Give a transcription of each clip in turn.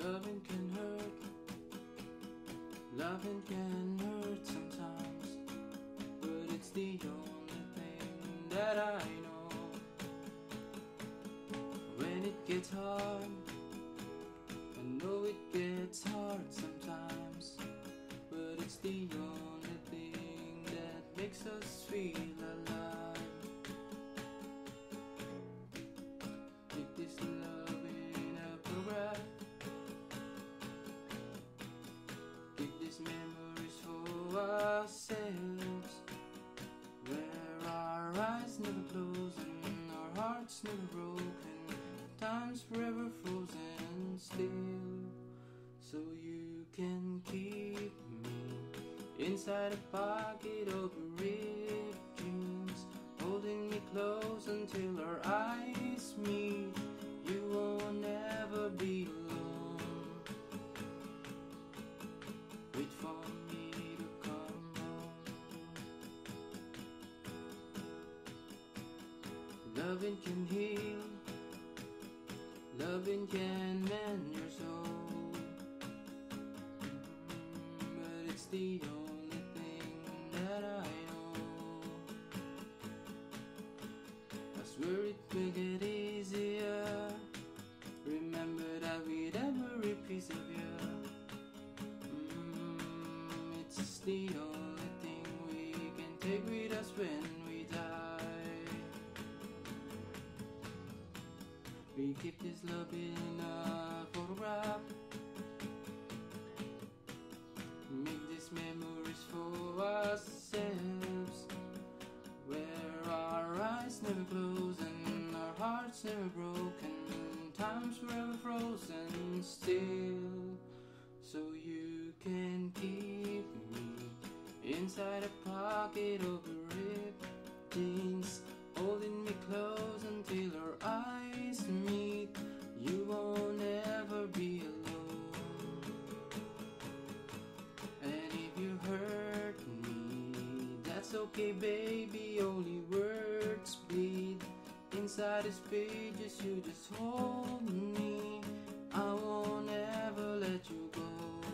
Loving can hurt, loving can hurt sometimes, but it's the only thing that I know. When it gets hard, I know it gets hard sometimes, but it's the only thing that makes us feel alive. Make this love in a photograph, keep these memories for ourselves, where our eyes never close and our hearts never broken, time's forever frozen still. So you can keep me inside a pocket of your ripped jeans, holding me close until our eyes meet. You won't ever be alone. Wait for me to come home. Loving can heal, loving can mend your soul, but it's the only thing that I know. I swear it will get easier. Remember that with every piece of you, it's the only thing we can take with us when we die. We keep this love in a photograph, make these memories for ourselves, where our eyes never close and our hearts never broken, time's forever frozen still. So you can keep me inside a pocket of your ripped jeans, holding me close until our eyes meet. You won't ever be alone. And if you hurt me, that's okay baby, only words bleed. Inside these pages you just hold me, I won't ever let you go.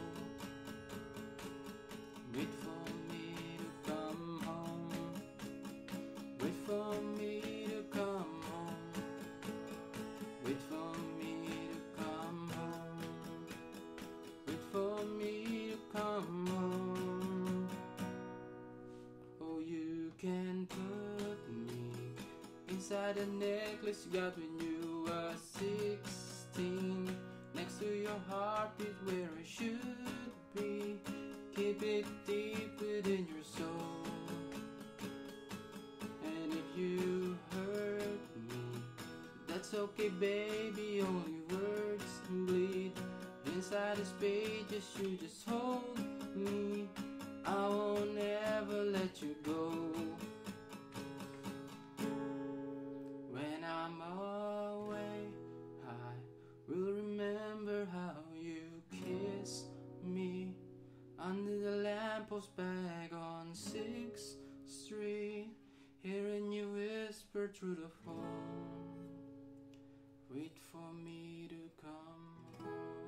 Wait for me to come home, wait for me to come home, wait for me to come home, wait for me to come home. Oh, you can put me inside a necklace you got when you were 16, next to your heartbeat where it should be. Keep it deep within your soul. And if you hurt me, that's okay baby, only words bleed. Inside these pages you just hold me, I won't ever let you go. When I'm away, I will remember how you kissed me under the lamppost back on 6th Street, hearing you whisper through the phone, wait for me to come home.